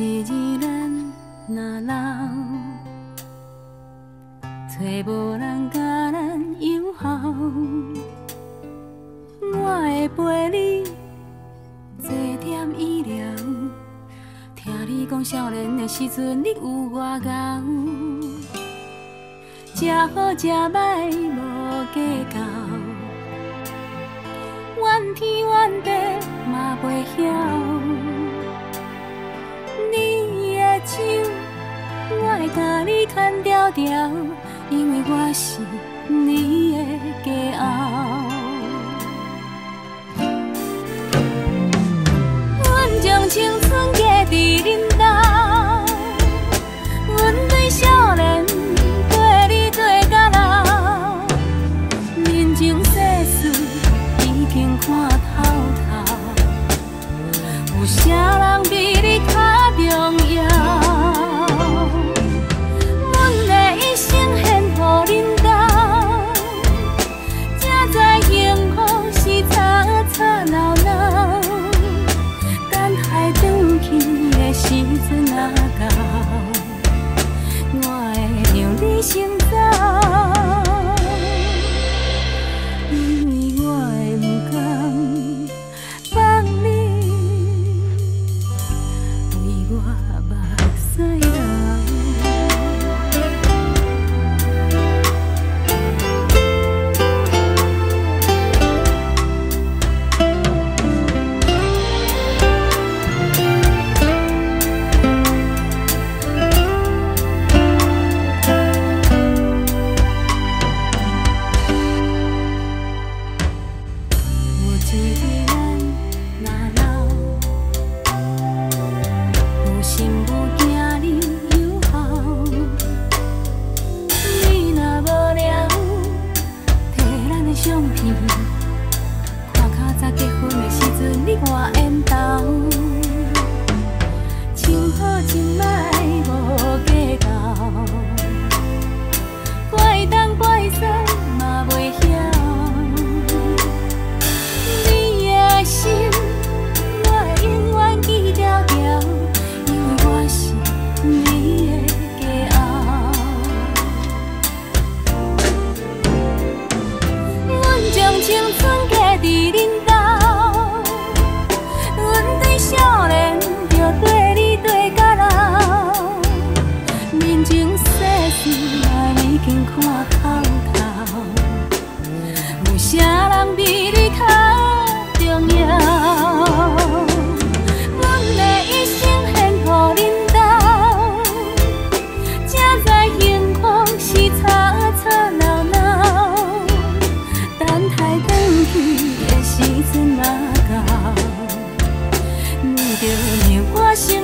一日咱若老，找无人甲咱友好，我会陪你坐点医疗。听你讲少年的时阵，你有外敖，食好食歹无计较，怨天怨地嘛袂晓。你的手，我会甲你牵条条，因为我是你的骄傲。阮将青春嫁伫恁兜，阮对少年对你对到老，人情世事已经看透透，有啥人比你较重要？阮的一生献予恁兜，才知幸福是吵吵闹闹。等待转去的时阵若到，我会让你先走，因为我会不甘放你为我目屎流。时阵若到，你着让我心。